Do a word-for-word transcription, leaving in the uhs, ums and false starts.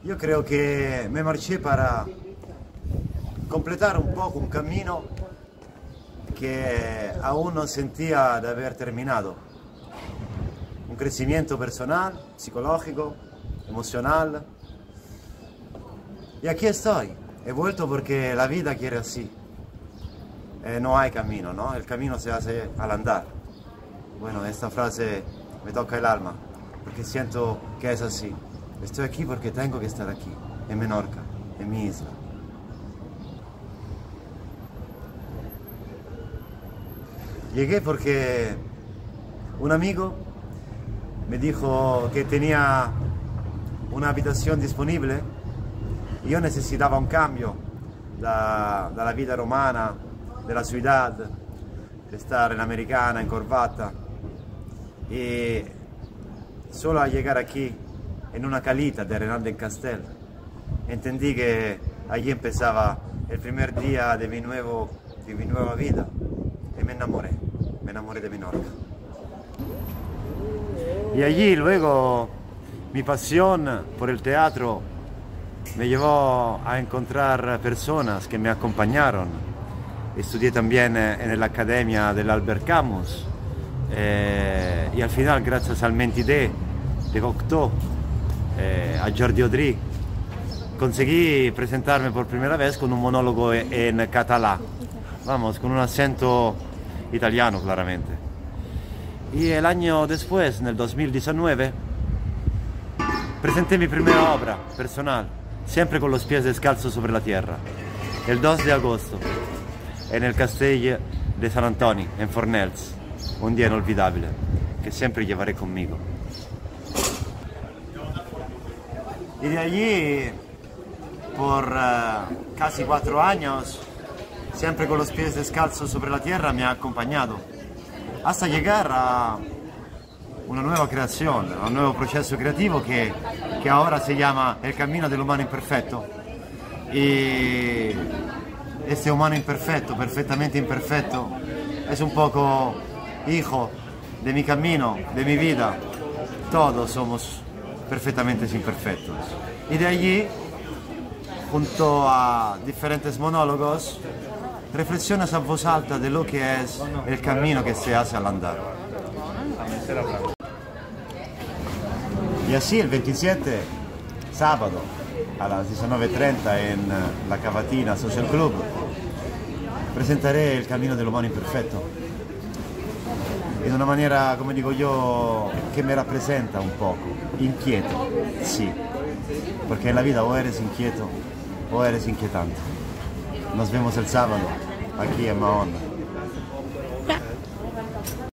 Yo creo que me marché para completar un poco un camino que aún no sentía de haber terminado. Un crecimiento personal, psicológico, emocional. Y aquí estoy. He vuelto porque la vida quiere así. Eh, no hay camino, ¿no? El camino se hace al andar. Bueno, esta frase me toca el alma, porque siento que es así. Estoy aquí porque tengo que estar aquí, en Menorca, en mi isla. Llegué porque un amigo me dijo que tenía una habitación disponible y yo necesitaba un cambio da, dalla vita romana, della ciudad, de estar en Americana, en corbata. Y solo al llegar aquí, en una calita de Renaldo en Castel, entendí que allí empezaba el primer día de mi, nuevo, de mi nueva vida y me enamoré, me enamoré de Menorca. Y allí luego mi pasión por el teatro me llevó a encontrar personas que me acompañaron. Estudié también en la Academia del Albert Camus eh, y al final, gracias al Mentidé de Cocteau, eh, a Jordi Audry, conseguí presentarme por primera vez con un monólogo en catalán, vamos, con un acento italiano claramente. Y el año después, en el dos mil diecinueve, presenté mi primera obra personal, siempre con los pies descalzos sobre la tierra, el dos de agosto, en el Castell de San Antonio, en Fornells, un día inolvidable, que siempre llevaré conmigo. Y de allí, por uh, casi cuatro años, siempre con los pies descalzos sobre la tierra, me ha acompañado, hasta llegar a una nueva creación, a un nuevo proceso creativo que, que ahora se llama El Camino del Humano Imperfecto. Y este humano imperfecto, perfectamente imperfecto, es un poco hijo de mi camino, de mi vida. Todos somos perfectamente imperfectos. Y de allí, junto a diferentes monólogos, reflexionas a voz alta de lo que es el camino que se hace al andar. Y así el veintisiete, sábado, a las diecinueve treinta en La Cavatina Social Club, presentaré El Camino del Humano Imperfecto. En una manera, como digo yo, que me representa un poco, inquieto, sí, porque en la vida o eres inquieto o eres inquietante. Nos vemos el sábado aquí en Mahón.